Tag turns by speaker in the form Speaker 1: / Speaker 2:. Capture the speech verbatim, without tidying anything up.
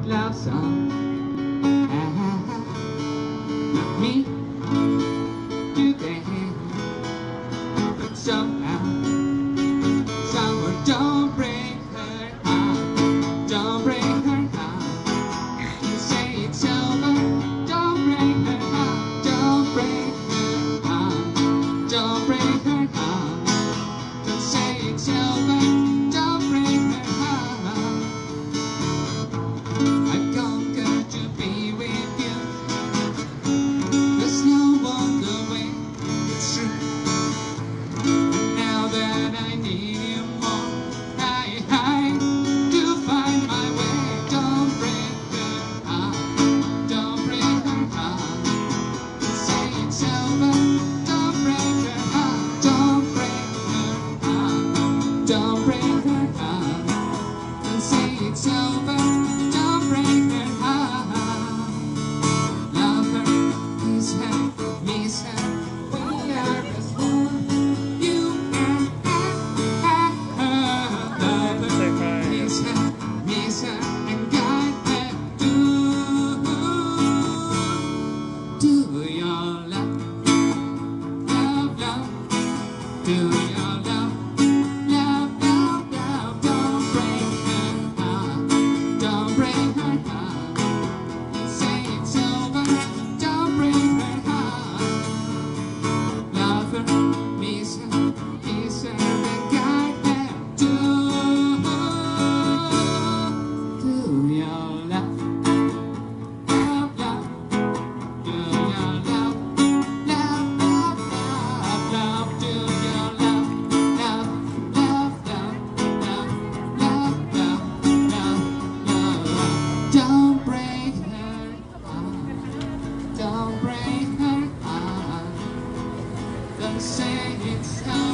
Speaker 1: love song. Not me today, but somehow, someone don't break her heart, don't break her heart. You say it's over, don't break her heart, don't break her heart, don't break her heart. Don't say it's over, don't break her heart. I've conquered to be with you. There's no other way, it's true. And now that I need you more, I hide to find my way. Don't break her heart, don't break her heart. Don't say it's over, don't break her heart, don't break her heart, don't break her heart. Don't say it's over, don't break her heart. Love her, kiss her, miss her. We are as one, you and I. Love her, kiss her, miss her, and guide her to do your love, love, love, do your love, love, love, love. Don't break her heart, don't break her heart. Say it's over, don't break her heart. Love her, miss her, kiss her, and guide her to do your love, love, love, do your love, love, love, love, love, do your love, love, love, love, love, love, love, love, love. Don't break her heart, don't break her heart. Don't say it's over.